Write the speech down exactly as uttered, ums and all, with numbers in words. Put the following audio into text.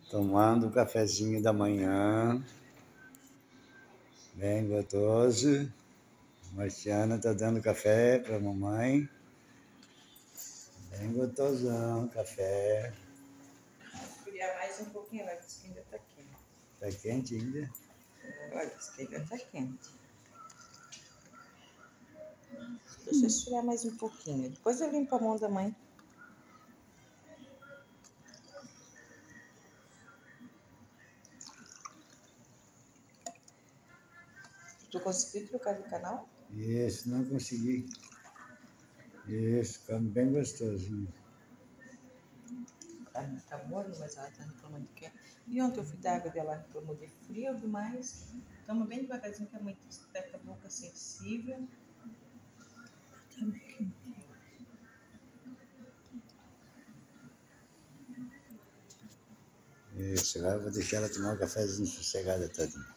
tomando o cafezinho da manhã, bem gostoso. Marciana está dando café para a mamãe, bem gotosão, café. Esfriar mais um pouquinho, olha, diz que ainda está quente. Está quente ainda? Olha, diz que ainda está quente. Deixa eu esfriar mais um pouquinho, depois eu limpo a mão da mãe. Tu conseguiu trocar de canal? Isso, não consegui. Isso, come bem gostosinho. A carne tá morna, mas ela tá reclamando que é. E ontem eu fui dar água dela, reclamou de frio demais. Toma bem devagarzinho, que a mãe está com a boca sensível. Isso, agora eu vou deixar ela tomar um cafezinho sossegada, tadinho.